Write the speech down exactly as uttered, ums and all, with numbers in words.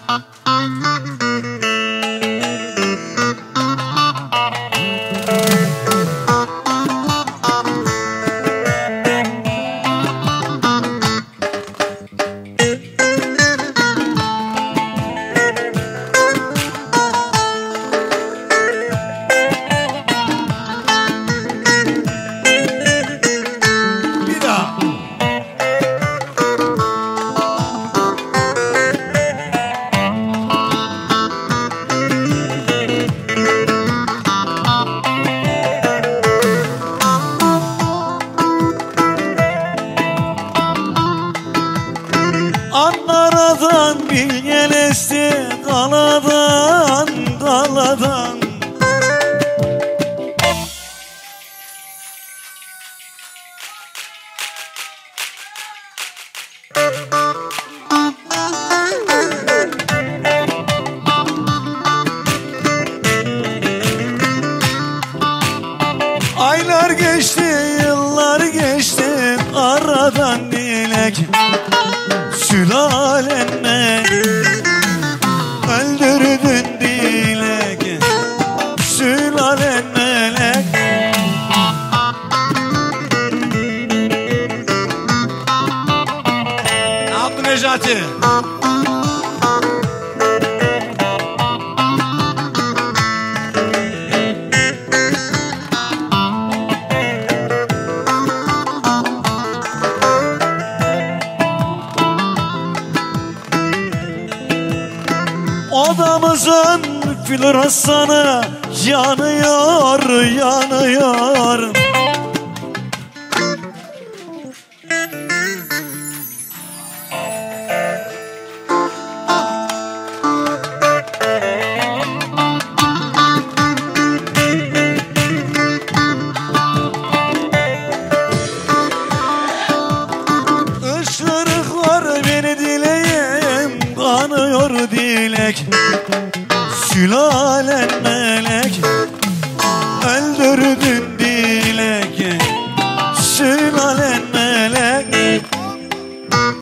Ankara'dan Bilgen esti daladan daladan. Aylar geçti, yıllar geçti aradan dilek. Sülalenme öldürdün dilek, sülalen melek. Ne yaptın Necati? Odamızın floresanı yanıyor, yanıyor. Işırıklar beni dileğim, kanıyor dilek. Sülalenme